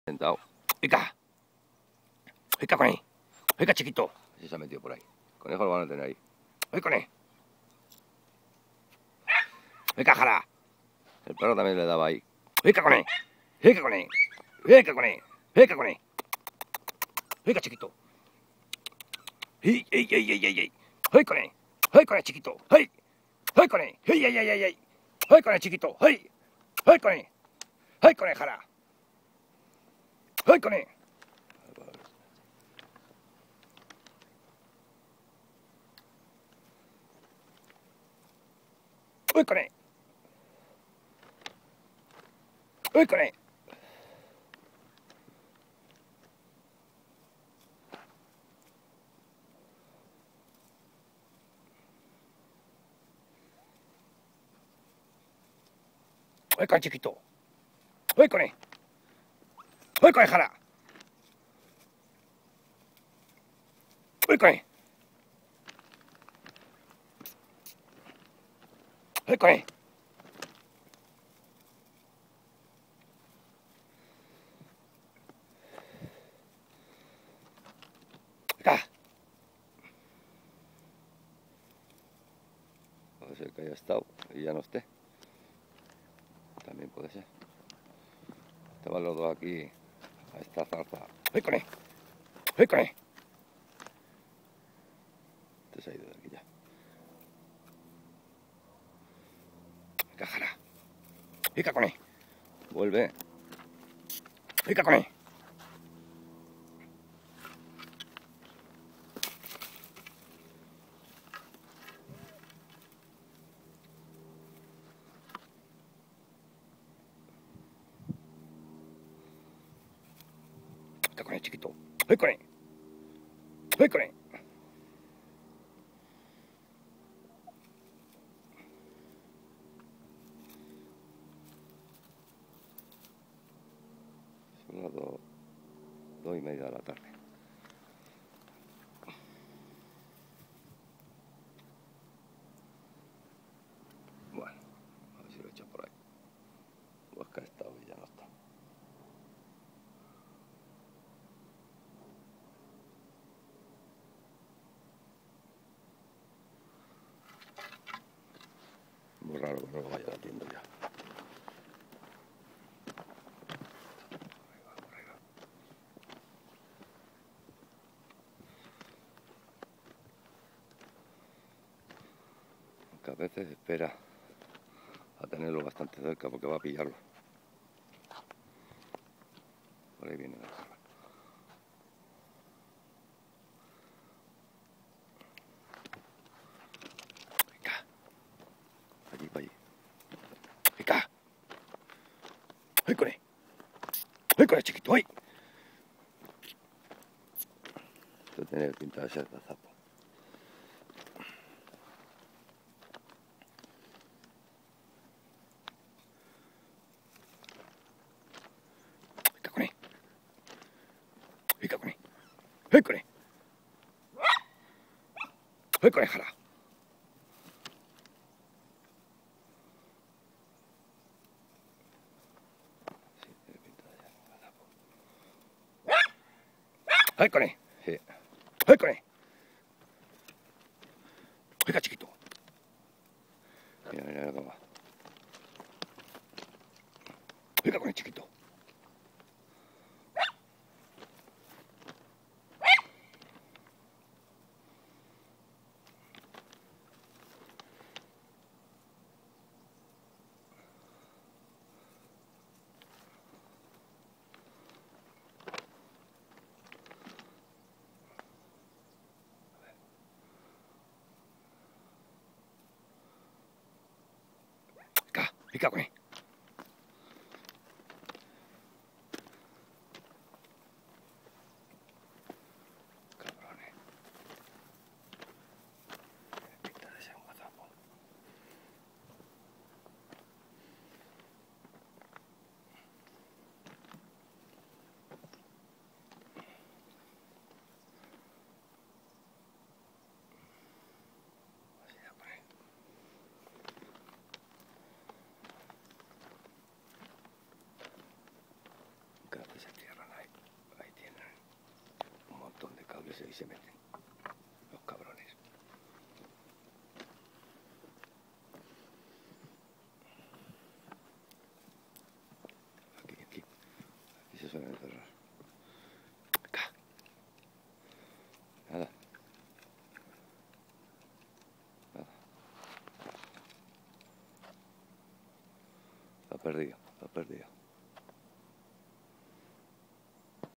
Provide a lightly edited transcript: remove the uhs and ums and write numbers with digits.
Sentado. ¡Venga! ¡Venga, conejo! ¡Venga, chiquito! Ese se ha metido por ahí. Conejo lo van a tener ahí. ¡Venga, conejo! ¡Venga, jara! El perro también le daba ahí. ¡Venga, conejo! ¡Venga, conejo! ¡Venga, conejo! ¡Venga, conejo! ¡Venga, chiquito! ¡Ey, ey, ey, ey, ey, ey! ¡Hey, conejo! ¡Hey, conejo, chiquito! ¡Hey! ¡Hey, conejo! ¡Ey, ey, ey, ey, ey! ¡Hey, conejo, chiquito! ¡Hey! ¡Hey, conejo! ¡Hey, conejo, jara! ¡Hey, conejo! ¡Hey, conejo! ¡Hey, conejo! ¡Hey, conejo, chiquito! ¡Hey, conejo! ¡Hey, conejo, jara! ¡Hey, conejo! ¡Hey, conejo! ¡Venga! Puede ser que haya estado y ya no esté. También puede ser. Estaban los dos aquí a esta zarza. ¡Hey, conejo! ¡Hey, conejo! Este se ha ido de aquí ya. ¡Venga, jara! ¡Venga, conejo! Vuelve. ¡Venga, conejo! ¡Venga, conejo, chiquito! ¡Hey, conejo! ¡Hey, conejo! Son las 2:30 de la tarde. Bueno, a ver si lo he hecho por ahí. Pues que ha estado y ya no está. Muy raro que no lo vaya haciendo ya. Que a veces espera a tenerlo bastante cerca porque va a pillarlo. Por ahí viene la carga. Venga. Allí, para allí. Venga. ¡Ay, con él! ¡Ay, con él, chiquito! ¡Ay! Esto tiene pinta de ser de zapo. Venga con él. Venga con él. ¡Ay, con él! ¡Ay, con él, jara! ¡Ay, con él! Sí. ¡Ay, con él! Venga, chiquito. Mira, mira cómo va. Venga con él, chiquito. Venga, venga con él. Cabrones. Pinta de ser un gazapo. Ahí se meten. Los cabrones. Aquí se suelen cerrar. Acá. Nada. Lo ha perdido.